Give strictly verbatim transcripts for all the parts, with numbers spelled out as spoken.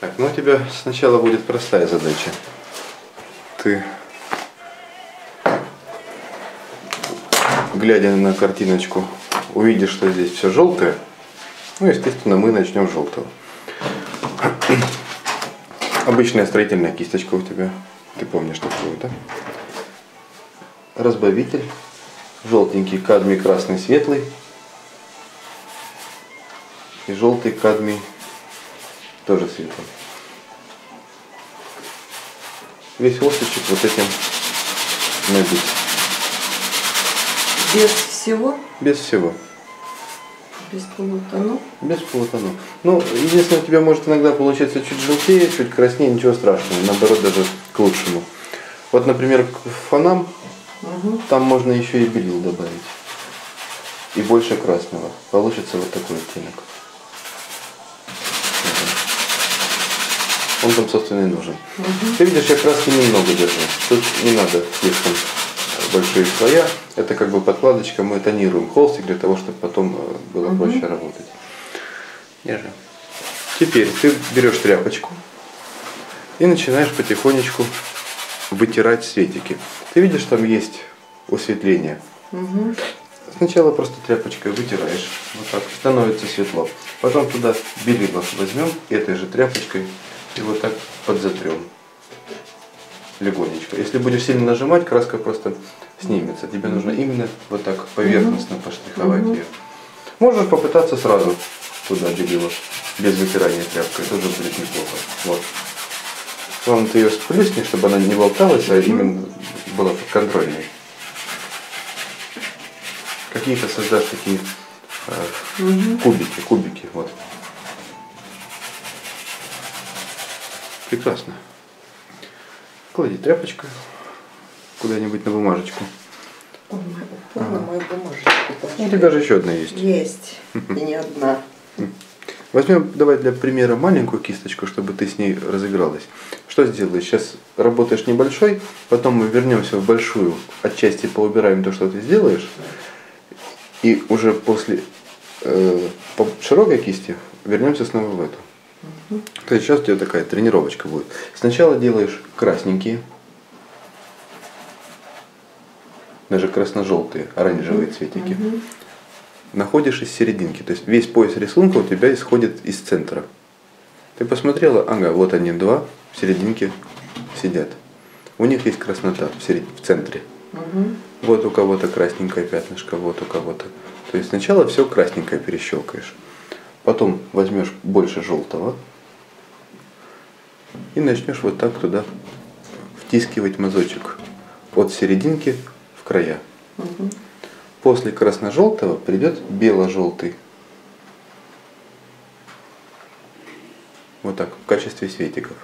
Так, ну у тебя сначала будет простая задача. Ты, глядя на картиночку, увидишь, что здесь все желтое. Ну, естественно, мы начнем с желтого. Обычная строительная кисточка у тебя. Ты помнишь такую, да? Разбавитель. Желтенький кадмий, красный, светлый. И желтый кадмий тоже светлый. Весь остричек вот этим набить. Без всего? Без всего. Без полутонов? Без полутонов. Ну, единственное, у тебя может иногда получаться чуть желтее, чуть краснее, ничего страшного. Наоборот, даже к лучшему. Вот, например, к фонам, угу. Там можно еще и белил добавить. И больше красного. Получится вот такой оттенок. Он там, собственно, и нужен. Угу. Ты видишь, я краски немного держу. Тут не надо слишком большие слоя. Это как бы подкладочка. Мы тонируем холстик для того, чтобы потом было угу. проще работать. Держи. Теперь ты берешь тряпочку и начинаешь потихонечку вытирать светики. Ты видишь, там есть осветление. Угу. Сначала просто тряпочкой вытираешь. Вот так. Становится светло. Потом туда белило возьмем этой же тряпочкой. И вот так подзатрем легонечко. Если будешь сильно нажимать, краска просто снимется. Тебе нужно именно вот так поверхностно поштриховать mm-hmm. ее. Можешь попытаться сразу туда белила, без вытирания тряпкой, тоже будет неплохо. Вот. Главное, ты ее сплюсни, чтобы она не болталась, а именно была подконтрольной. Какие-то создашь такие э, mm-hmm. кубики, кубики. Вот. Прекрасно. Клади тряпочку куда-нибудь на бумажечку. Ой, ага. Мою бумажечку. У тебя же еще одна есть. Есть. И не одна. Возьмем, давай для примера, маленькую кисточку, чтобы ты с ней разыгралась. Что сделаешь? Сейчас работаешь небольшой, потом мы вернемся в большую, отчасти поубираем то, что ты сделаешь. И уже после э, по широкой кисти вернемся снова в эту. Угу. То есть сейчас у тебя такая тренировочка будет. Сначала делаешь красненькие, даже красно-желтые, оранжевые угу. цветики. Угу. Находишь из серединки. То есть весь пояс рисунка у тебя исходит из центра. Ты посмотрела, ага, вот они два в серединке сидят. У них есть краснота в, серед... в центре. Угу. Вот у кого-то красненькое пятнышко, вот у кого-то. То есть сначала все красненькое перещелкаешь. Потом возьмешь больше желтого и начнешь вот так туда втискивать мазочек от серединки в края. Угу. После красно-желтого придет бело-желтый. Вот так, в качестве светиков.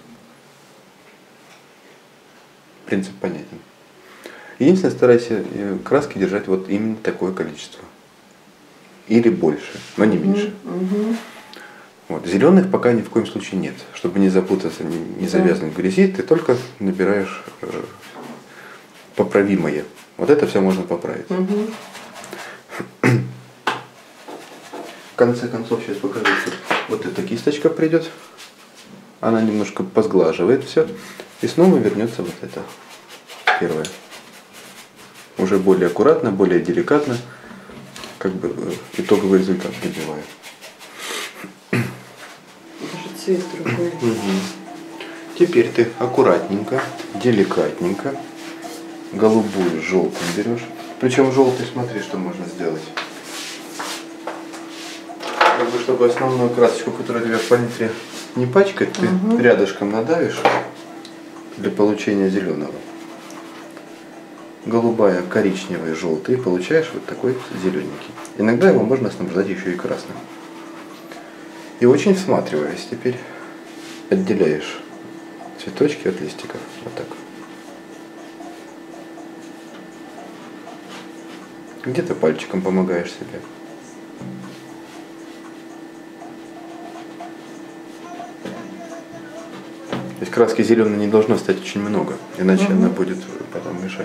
Принцип понятен. Единственное, старайся краски держать вот именно такое количество. Или больше, но не меньше. Угу. Вот. Зеленых пока ни в коем случае нет. Чтобы не запутаться, не, не завязнуть в грязи, ты только набираешь э, поправимое. Вот это все можно поправить. Угу. В конце концов, сейчас покажу, что вот эта кисточка придет. Она немножко позглаживает все. И снова вернется вот это первое. Уже более аккуратно, более деликатно. Как бы итоговый результат добиваю. Даже цвет другой. Угу. Теперь ты аккуратненько, деликатненько голубую с желтым берешь. Причем желтый, смотри, что можно сделать. Как бы, чтобы основную красочку, которая у тебя в палитре не пачкать, ты угу. рядышком надавишь для получения зеленого. Голубая, коричневая, желтый, получаешь вот такой зелененький. Иногда его можно снабжать еще и красным. И очень всматриваясь, теперь отделяешь цветочки от листиков. Вот так. Где-то пальчиком помогаешь себе. То есть краски зеленой не должно стать очень много, иначе угу. она будет потом мешать.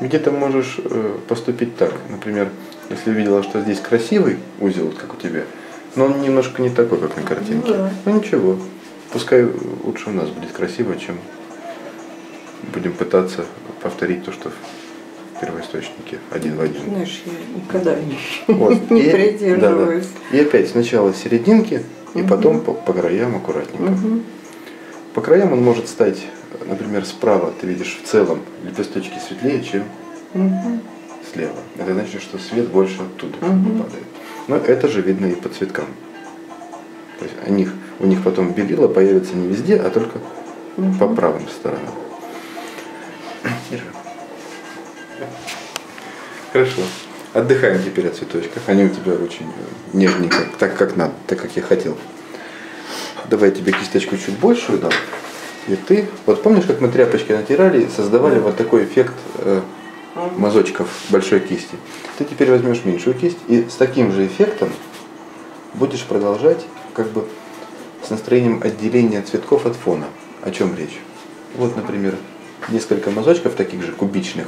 Где-то можешь э, поступить так. Например, если увидела, что здесь красивый узел, вот как у тебя, но он немножко не такой, как на картинке. Ну, да. Ну ничего. Пускай лучше у нас будет красиво, чем будем пытаться повторить то, что в первоисточнике один в один. Знаешь, я никогда не, Вот. не И, придерживаюсь. да, да. И опять сначала серединки, и Мгм. потом по, по краям аккуратненько. Мгм. По краям он может стать, например, справа ты видишь в целом лепесточки светлее, чем Мгм. слева. Это значит, что свет больше оттуда Мгм. падает. Но это же видно и по цветкам. То есть у них, у них потом белила появится не везде, а только Мгм. по правым сторонам. Держи. Хорошо. Отдыхаем теперь от цветочков. Они у тебя очень э, нежненько, так как надо, так как я хотел. Давай я тебе кисточку чуть большую дам. И ты, вот помнишь, как мы тряпочки натирали и создавали вот такой эффект э, мазочков большой кисти? Ты теперь возьмешь меньшую кисть и с таким же эффектом будешь продолжать как бы с настроением отделения цветков от фона. О чем речь? Вот, например, несколько мазочков таких же кубичных.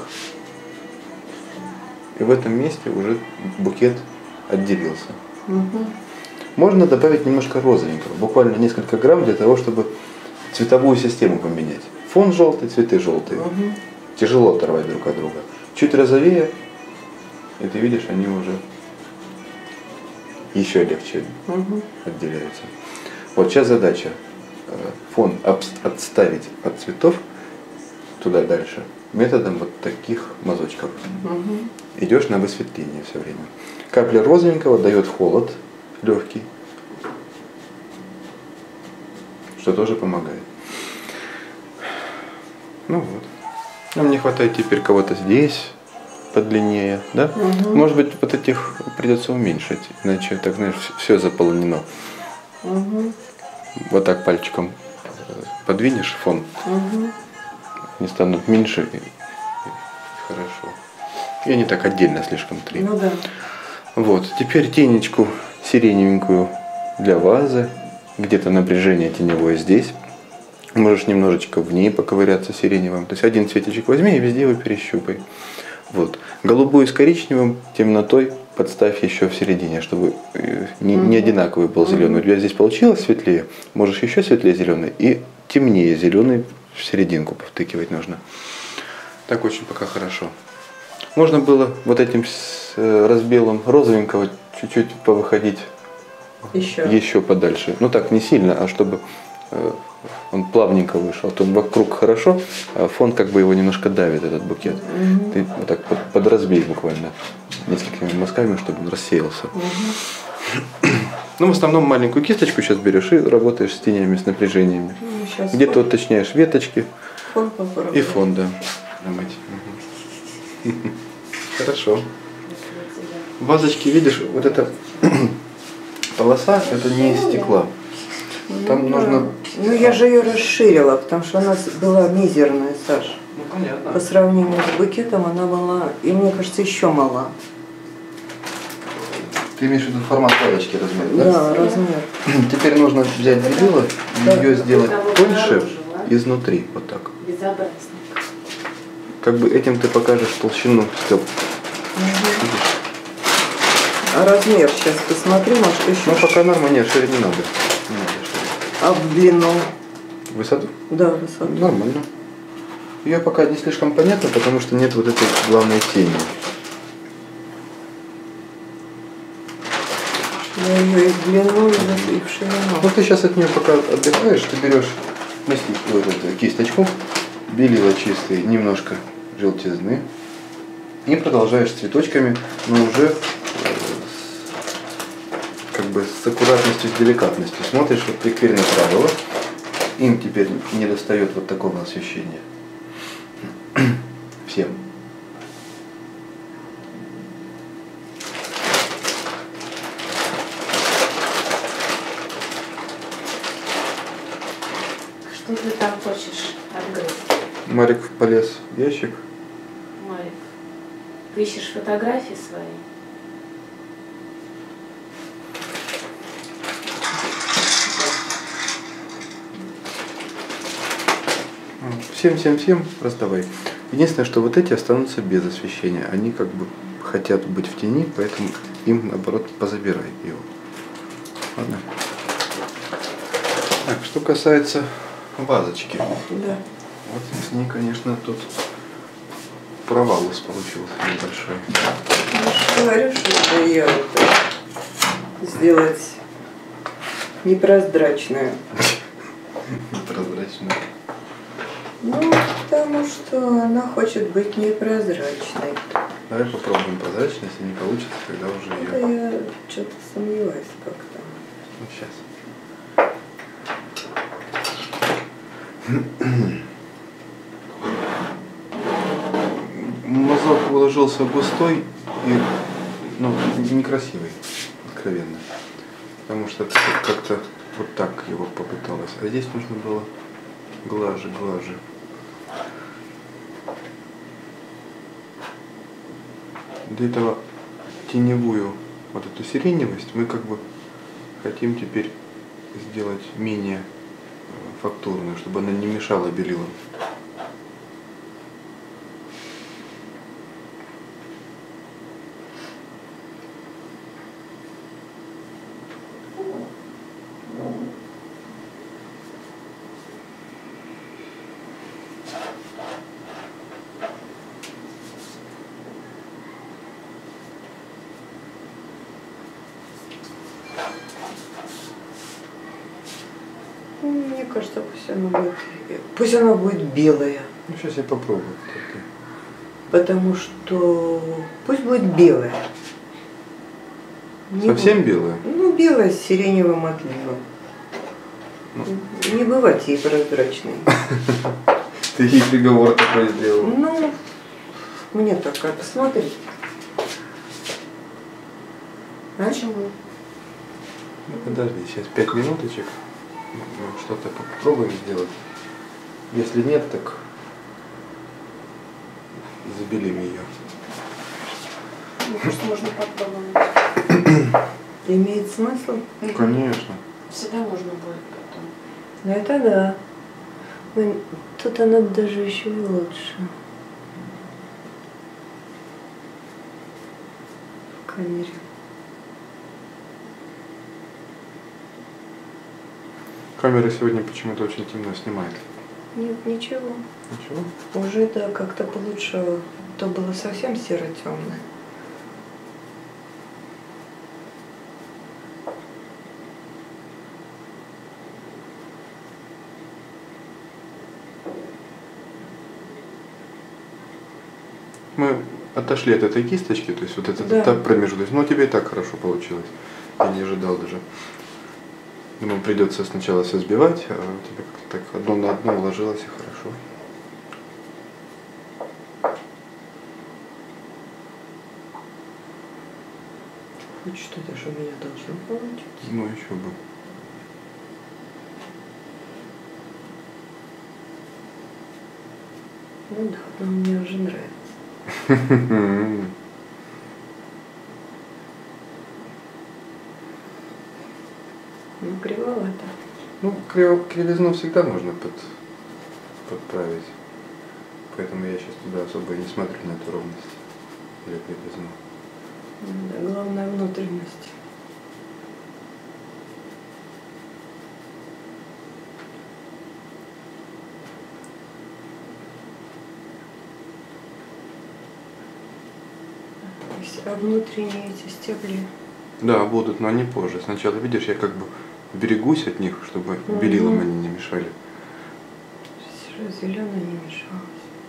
И в этом месте уже букет отделился. Мгм. Можно добавить немножко розовенького, буквально несколько грамм для того, чтобы цветовую систему поменять. Фон желтый, цветы желтые. Мгм. Тяжело оторвать друг от друга. Чуть розовее, и ты видишь, они уже еще легче Мгм. отделяются. Вот сейчас задача э, фон обс- отставить от цветов туда дальше методом вот таких мазочков. Мгм. Идешь на высветление все время. Капля розовенького дает холод легкий, что тоже помогает. Ну вот. Нам не хватает теперь кого-то здесь подлиннее, да? Мгм. Может быть, вот этих придется уменьшить, иначе, так знаешь, все заполонено. Мгм. Вот так пальчиком подвинешь фон, Мгм. они станут меньше, и, и хорошо. И они так отдельно слишком три. Ну да. Вот, теперь тенечку сиреневенькую для вазы, где-то напряжение теневое здесь. Можешь немножечко в ней поковыряться сиреневым. То есть один цветочек возьми и везде его перещупай. Вот. Голубую с коричневым темнотой подставь еще в середине, чтобы э, не, не одинаковый был зеленый. У тебя здесь получилось светлее, можешь еще светлее зеленый и темнее зеленый в серединку повтыкивать нужно. Так очень пока хорошо. Можно было вот этим с э, разбелом розовенького чуть-чуть повыходить Еще. еще подальше. Ну так, не сильно, а чтобы э, он плавненько вышел. А то вокруг хорошо, а фон как бы его немножко давит, этот букет. Мгм. Ты вот так под, подразбей буквально несколькими мазками, чтобы он рассеялся. Мгм. Ну, в основном маленькую кисточку сейчас берешь и работаешь с тенями, с напряжениями. Ну, сейчас Где-то уточняешь веточки фон попробуем. и фон, да. Намыть. Мгм. Хорошо. Вазочки, видишь, вот эта полоса, это не из стекла. Там Ну, нужно... да. Ну я же ее расширила, потому что она была мизерная, Саш. Ну, понятно. По сравнению с букетом она была, и мне кажется, еще мала. Ты имеешь в виду формат вазочки, размер, да? Да, размер. Теперь нужно взять белило и Да. ее сделать Того тоньше обнаружила. изнутри, вот так. Безобразно. Как бы этим ты покажешь толщину стёп. А размер сейчас посмотри, может еще. Ну пока нормально, нет, шире не надо. Не надо шире. А в длину? Высоту? Да, высоту. Нормально. Ее пока не слишком понятно, потому что нет вот этой главной тени. Я ее и в длину, и в, и в ширину. Ну ты сейчас от нее пока отдыхаешь, ты берешь мастик, вот эту кисточку, белила чистый, немножко желтизны и продолжаешь с цветочками, но уже э, с, как бы с аккуратностью, с деликатностью. Смотришь, вот ты теперь направила, им теперь не достает вот такого освещения. Всем. Что ты там хочешь отгрызть, Марик полез в ящик. Марик? Ты ищешь фотографии свои? Всем-всем-всем раздавай. Единственное, что вот эти останутся без освещения. Они как бы хотят быть в тени, поэтому им, наоборот, позабирай его. Ладно? Так, что касается вазочки. Да. Вот с ней, конечно, тут провал получился небольшой. Я же говорю, что это я вот сделать непрозрачную. Непрозрачную. Ну, потому что она хочет быть непрозрачной. Давай попробуем прозрачно, если не получится, тогда уже Это ее. я что-то сомневаюсь как-то. Ну, сейчас. Мазок уложился густой и ну, некрасивый, откровенно. Потому что как-то вот так его попыталась. А здесь нужно было глаже, глаже. Для этого теневую вот эту сиреневость мы как бы хотим теперь сделать менее фактурную, чтобы она не мешала белилам. Мне кажется, пусть она будет, пусть она будет белая. Ну, сейчас я попробую. Потому что пусть будет белая. Не Совсем будет- белая? Ну, белая с сиреневым отливом. Ну. Не бывать ей прозрачной. Ты ей приговор такой сделал. Ну, мне так как, посмотри. Почему? Ну, подожди, сейчас пять минуточек. Мы что-то попробуем сделать. Если нет, так забелим ее. Мне кажется, можно попробовать. Имеет смысл? Конечно. Всегда можно будет потом. Ну, это да. Ой, тут она даже еще и лучше. В камере. Камера сегодня почему-то очень темно снимает. Нет, ничего. Ничего? Уже да, как-то получше. То было совсем серо-темное. Мы отошли от этой кисточки, то есть вот этот Да. этап промежуточный. Но тебе и так хорошо получилось. Я не ожидал даже. Думаю, придется сначала все сбивать, а у тебя как-то так одно на одно уложилось и хорошо. Хоть что-то же у меня должно получиться. Ну еще бы. Ну да, но мне уже нравится. Ну, кривовато. Ну, криво- кривизну всегда можно под, подправить. Поэтому я сейчас туда особо и не смотрю на эту ровность или кривизну. Ну да, главное внутренность. А внутренние эти стебли. Да, будут, но они позже. Сначала, видишь, я как бы берегусь от них, чтобы Мгм. белилам они не мешали. Зеленая не мешалась.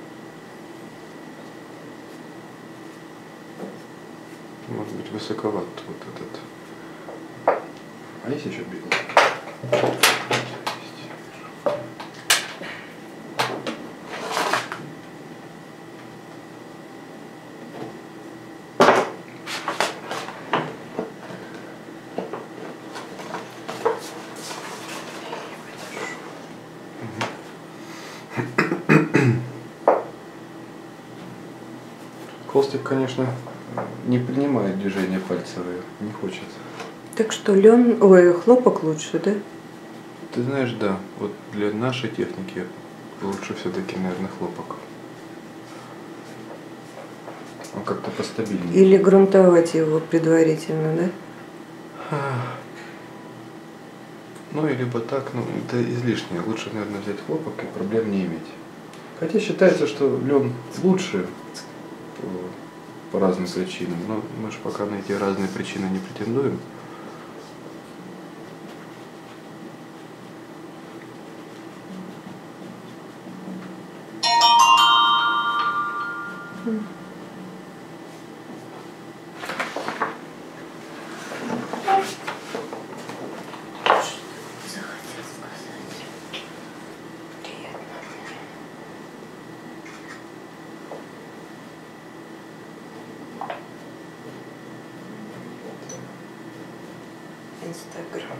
Может быть, высоковат вот этот. А есть еще белый? Холстик, конечно, не принимает движения пальцевые, не хочет. Так что лен, ой, хлопок лучше, да? Ты знаешь, да, вот для нашей техники лучше все-таки, наверное, хлопок. Он как-то постабильнее. Или грунтовать его предварительно, да? Ну, и либо так, ну, это излишнее. Лучше, наверное, взять хлопок и проблем не иметь. Хотя считается, что лен лучше по, по разным причинам, но мы же пока на эти разные причины не претендуем. Инстаграм.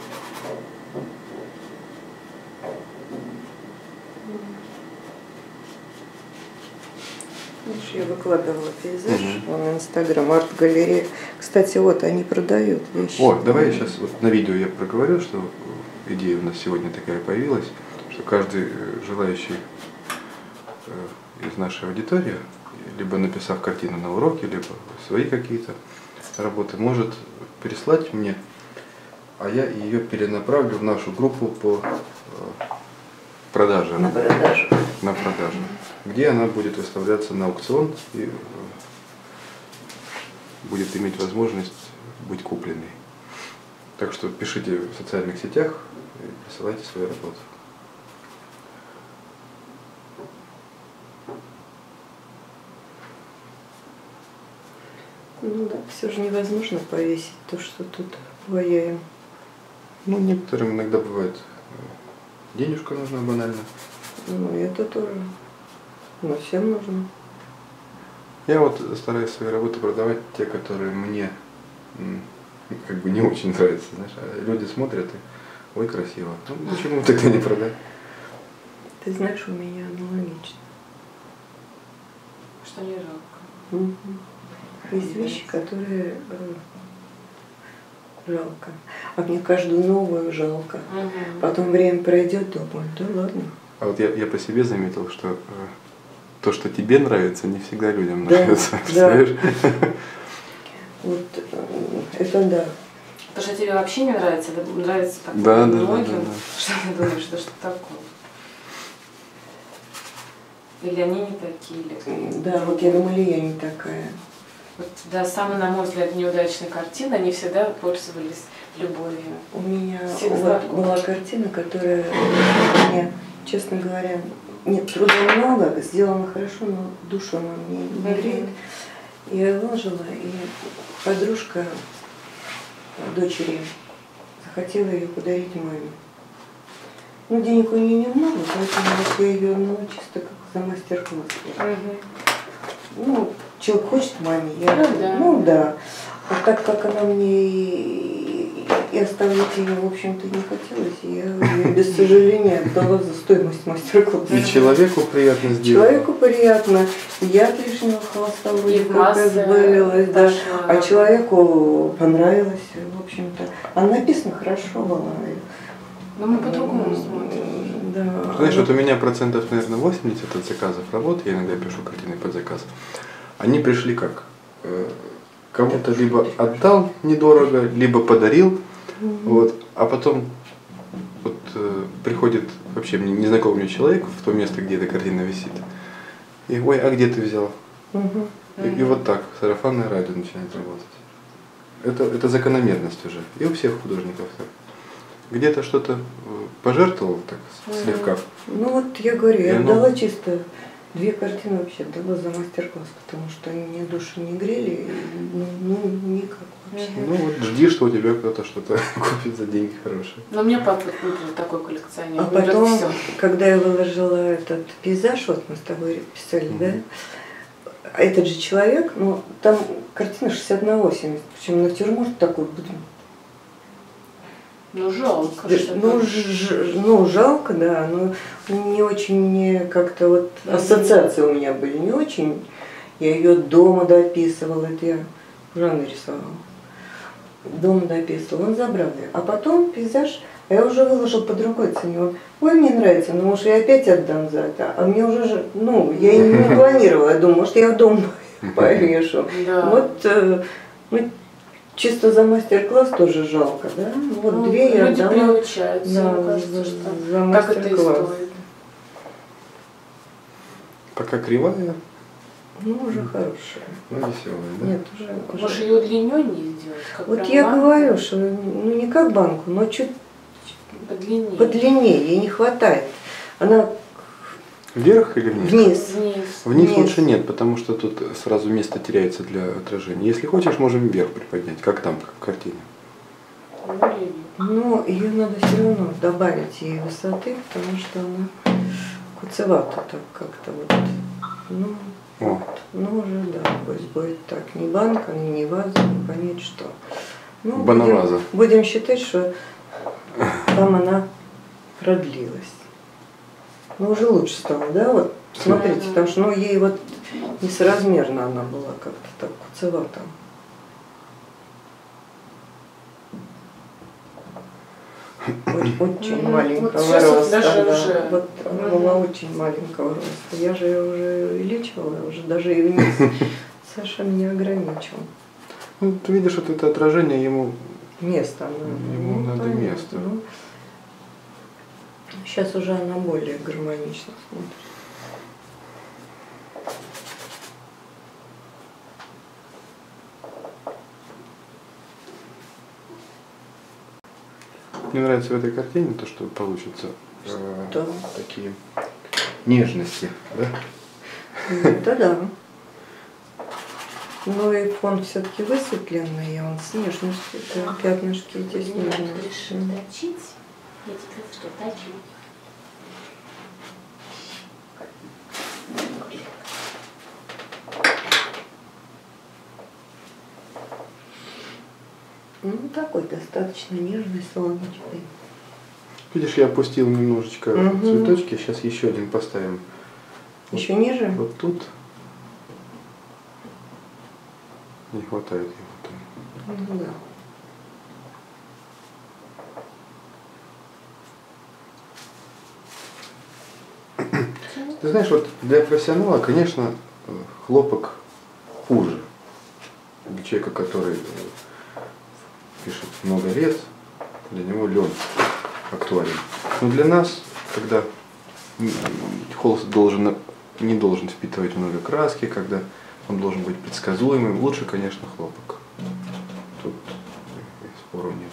Видишь, я выкладывала пейзаж, угу. Он Инстаграм, арт-галерея. Кстати, вот они продают вещи. О, давай я сейчас вот на видео я проговорю, что идея у нас сегодня такая появилась, что каждый желающий из нашей аудитории, либо написав картину на уроке, либо свои какие-то работы, может переслать мне, а я ее перенаправлю в нашу группу по продаже. На продажу. На продажу. Где она будет выставляться на аукцион и будет иметь возможность быть купленной. Так что пишите в социальных сетях и присылайте свои работы. Ну да, все же невозможно повесить то, что тут ваяем. Ну, некоторым иногда бывает денежка нужна банально. Ну, это тоже. Но всем нужно. Я вот стараюсь свои работы продавать, те, которые мне как бы не очень нравятся. Знаешь, а люди смотрят и ой, красиво. Ну, почему тогда не продать? Ты знаешь, у меня аналогично. Что не жалко. Угу. Есть вещи, которые жалко. А мне каждую новую жалко. Угу. Потом время пройдет, думаю, да ладно. А вот я, я по себе заметил, что э, то, что тебе нравится, не всегда людям да, нравится. Да. Вот э, это да. То, что тебе вообще не нравится, нравится так да, многим. Да, да, да, да. Что ты думаешь, что что такое? Или они не такие? Или... Да, вот я думаю, или я не такая. Вот, да, самые, на мой взгляд, неудачные картины, они всегда пользовались любовью. У меня Всегда вот была картина, которая мне, честно говоря, нет, труда много, сделано хорошо, но душу она мне не греет. Я ее выложила, и подружка дочери захотела ее подарить маме. Ну, денег у нее немного, поэтому вот я ее отдала чисто как за мастер-класс. Угу. Ну, человек хочет маме, я, ну, да. ну да. А так как она мне и, и оставлять ее, в общем-то, не хотелось, я ее без сожаления отдала за стоимость мастер-класса. И человеку приятно сделать. Человеку приятно, я от лишнего холста как избавилась, да. А человеку понравилось, в общем-то. А написано хорошо было. Но мы по-другому смотрим. Да. Знаешь, вот у меня процентов, наверное, восемьдесят от заказов работ, я иногда пишу картины под заказ. Они пришли как? Кому-то либо отдал недорого, либо подарил, угу. Вот, а потом вот, э, приходит вообще мне незнакомый человек в то место, где эта картина висит, и ой, а где ты взял? Угу. И, и вот так сарафанное радио начинает работать. Это, это закономерность уже, и у всех художников так. Где-то что-то пожертвовал так слегка. Ну вот я говорю, я отдала чисто. Две картины вообще отдала за мастер-класс, потому что они мне душу не грели, ну, ну никак вообще. Ну вот жди, что у тебя кто-то что-то купит за деньги хорошие. Но у меня папа такой коллекционер. А потом, когда я выложила этот пейзаж, вот мы с тобой писали, mm-hmm. да, этот же человек, ну там картина шестьдесят на восемьдесят, причем натюрморт такой, блин. Ну жалко. Ну, ж, ну жалко, да, но не очень мне как-то вот ассоциации у меня были не очень. Я ее дома дописывала, это я уже нарисовала. Дома дописывала, он забрал ее. А потом пейзаж, я уже выложила по другой цене. Он, ой, мне нравится, ну может я опять отдам за это. А мне уже, ну, я и не планировала, я думаю, может я в дом повешу. Да. Вот э, ну, чисто за мастер-класс тоже жалко, да? Вот Ну, две я люди отдала. приучаются, Да, мне кажется, за, что за так это и мастер-класс. стоит. Пока кривая, Ну, уже хорошая. но веселая, да? Нет, уже. уже. Может, ее удлиненнее сделать? Как Вот прям я банку? говорю, что ну не как банку, но чуть Подлиннее. подлиннее, ей не хватает. Она Вверх или вниз? вниз. Вниз. Вниз Вниз. лучше нет, потому что тут сразу место теряется для отражения. Если хочешь, можем вверх приподнять, как там, как в картине. Ну, или- Но ее надо все равно добавить ей высоты, потому что она куцевата так как-то вот. Ну, О. вот. Ну уже да, пусть будет так. Ни банка, ни, ни ваза, не понять что. Ну, Банаваза. будем, будем считать, что там она продлилась. Ну уже лучше стало, да? Вот смотрите, Мгм. потому что ну, ей вот несоразмерно она была как-то так куцевата. Очень, очень Мгм. маленького Вот сейчас вот роста. даже да. уже. Вот она Мгм. была очень маленького роста. Я же ее уже увеличивала, уже даже и вниз. Саша меня ограничил. Ну, ты видишь, вот это отражение ему. Место она. Ему надо понятно. место. Ну, сейчас уже она более гармонично смотрит. Мне нравится в этой картине то, что получится э, Да. такие нежности, да? Это да. Но и фон все-таки высветленный, и он с нежностью, да, пятнышки эти с Не надо нежностью. решил точить. Я тебе что, точу. Ну, такой достаточно нежный, солнечный. Видишь, я опустил немножечко Мгм. цветочки, сейчас еще один поставим. Еще ниже? Вот тут не хватает его там. Ну, да. Ты знаешь, вот для профессионала, конечно, э, хлопок хуже. Для человека, который э, пишет много лет, для него лен актуален. Но для нас, когда м, холст должен, не должен впитывать много краски, когда он должен быть предсказуемым, лучше, конечно, хлопок. Тут э, спору нет.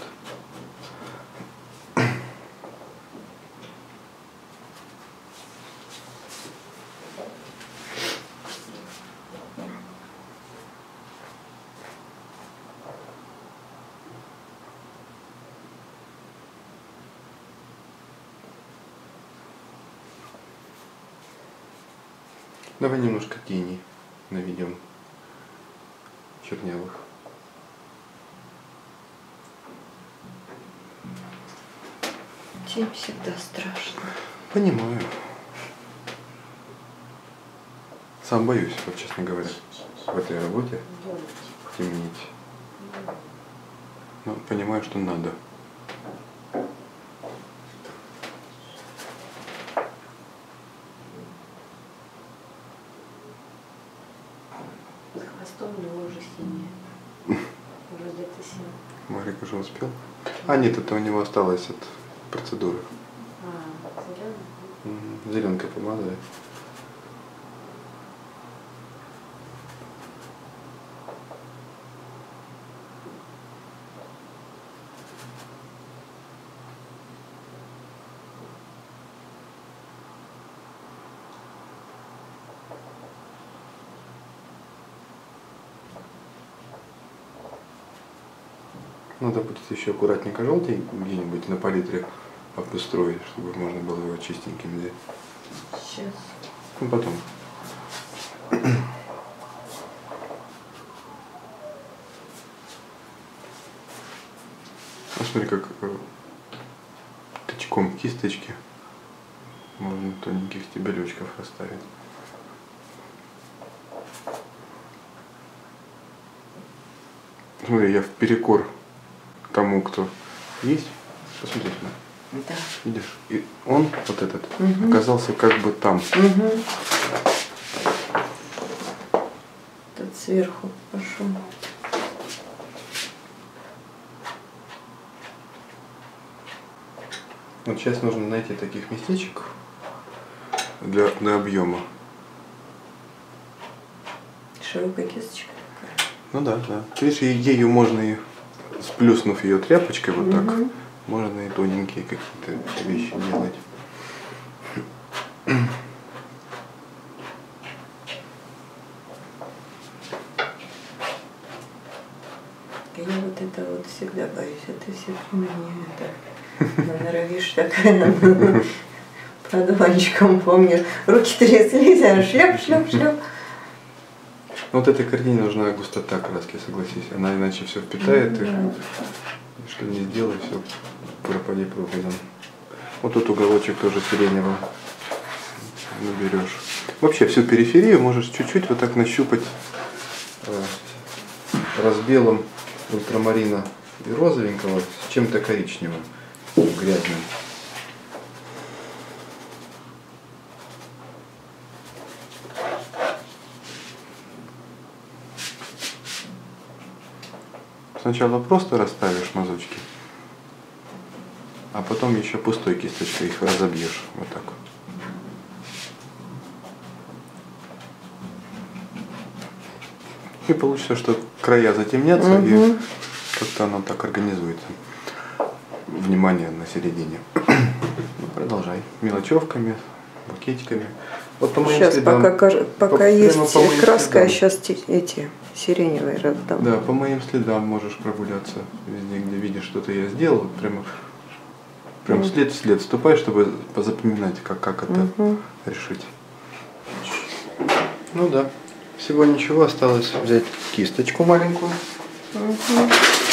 Давай немножко тени наведем чернявых. Тень всегда страшно. Понимаю. Сам боюсь, вот честно говоря, в этой работе темнить. Но понимаю, что надо. С хвостом у него уже синее. Уже где-то синее. Марик уже успел? А нет, это у него осталось от процедуры. А, зеленый. Зеленкой помазали. Надо будет еще аккуратненько желтый где-нибудь на палитре обустроить, чтобы можно было его чистеньким взять. Сейчас. Ну потом. А смотри, как э, тычком кисточки можно тоненьких стебелечков оставить. Смотри, я вперекор тому, кто есть. Посмотри сюда. Да. Видишь? И он, вот этот, Мгм. оказался как бы там. Угу. сверху пошел. Вот сейчас нужно найти таких местечек для, для объема. Широкая кисточка такая. Ну да, да. Видишь, и ею можно и сплюснув ее тряпочкой вот так, Мгм. можно и тоненькие какие-то вещи делать. Я вот это вот всегда боюсь, это все при мне это наноровишь такая под одуванчиком, помню, руки тряслись, а шлеп, шлеп, шлеп. Ну, вот этой картине нужна густота краски, согласись. Она иначе все впитает, и Да. что не сделай, все пропади пропадом. Вот тут уголочек тоже сиреневым наберешь. Вообще всю периферию можешь чуть-чуть вот так нащупать э, разбелом ультрамарина и розовенького с чем-то коричневым, грязным. Сначала просто расставишь мазочки, а потом еще пустой кисточкой их разобьешь. Вот так. И получится, что края затемнятся, Угу. и как-то оно так организуется. Внимание на середине. Ну, продолжай. Мелочевками, букетиками. Вот по моим Сейчас следам, пока, каж- пока по- есть прямо по моим краска, я следам. сейчас эти сиреневые раздам. Да, по моим следам можешь прогуляться везде, где видишь, что-то я сделал. Прямо, прям Мгм. след в след ступай, чтобы позапоминать, как, как это Угу. решить. Ну да. Всего ничего, осталось взять кисточку маленькую. Угу.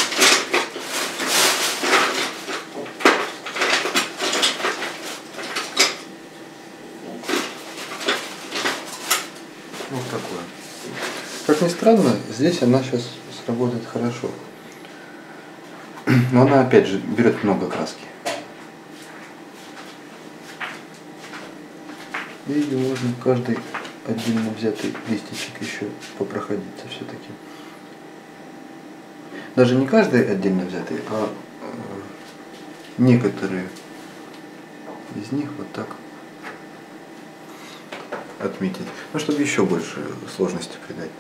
Вот такое. Как ни странно, здесь она сейчас сработает хорошо. Но она опять же берет много краски. И ее можно каждый отдельно взятый листичек еще попроходиться все-таки. Даже не каждый отдельно взятый, а э, некоторые из них вот так отметить. Ну, чтобы еще больше сложности придать.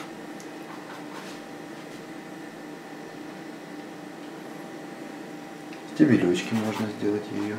Стебелечки можно сделать ее.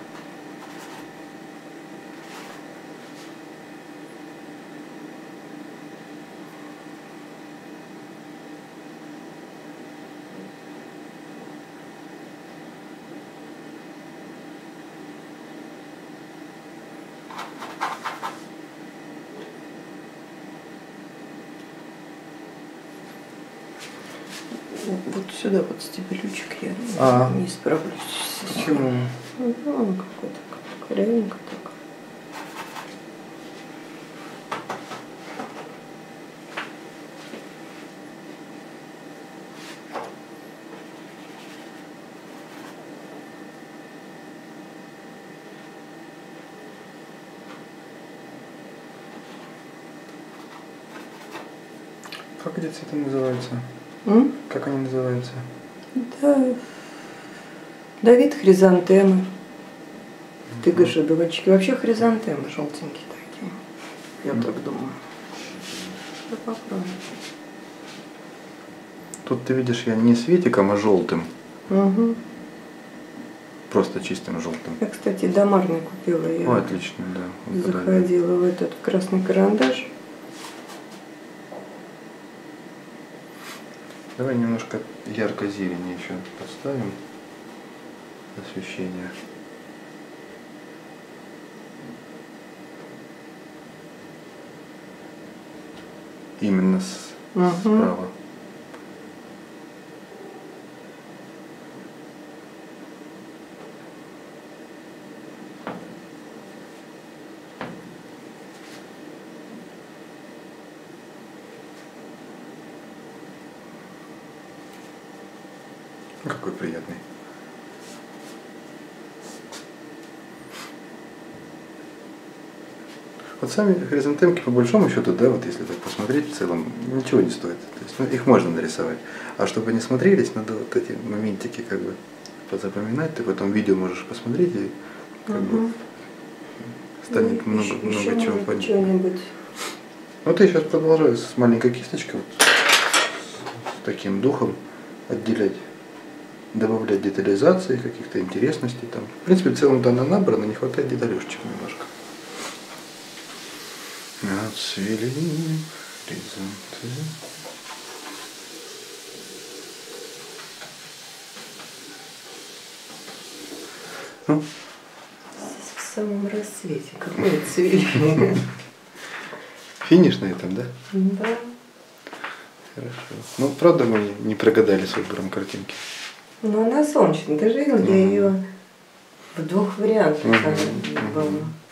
Вот сюда вот стебелючек я А. не справлюсь. Почему? Ну, он какой-то как кривенько так. Как эти цветы называются? М? Как они называются? Да. Давид хризантемы. Ты говоришь, одуванчики. Вообще хризантемы желтенькие такие. Я так думаю. Да попробуем. Тут ты видишь, я не светиком, а желтым. Угу. Просто чистым желтым. Я, кстати, домарный купила. Я О, отлично, да. он подойдет. заходила в этот красный карандаш. Давай немножко ярко-зелени еще подставим. Освещение. Именно с, Угу. справа. Какой приятный. Вот сами хризантемки, по большому счету, да, вот если так посмотреть в целом, ничего не стоит. То есть, ну, их можно нарисовать. А чтобы не смотрелись, надо вот эти моментики как бы позапоминать. Ты потом видео можешь посмотреть и как угу. бы станет ну, много, еще, много еще чего понятно. Вот я сейчас продолжаю с маленькой кисточкой, вот, с таким духом отделять, добавлять детализации, каких-то интересностей там. В принципе, в целом-то она набрана, не хватает деталюшечек немножко. Отцвели хризантемы. Ну? В самом рассвете. Какой цвели? Финиш на этом, да? Да. Хорошо. Ну, правда, мы не прогадали с выбором картинки. Ну, она солнечная. Ты же видел, я ее в двух вариантах угу. была.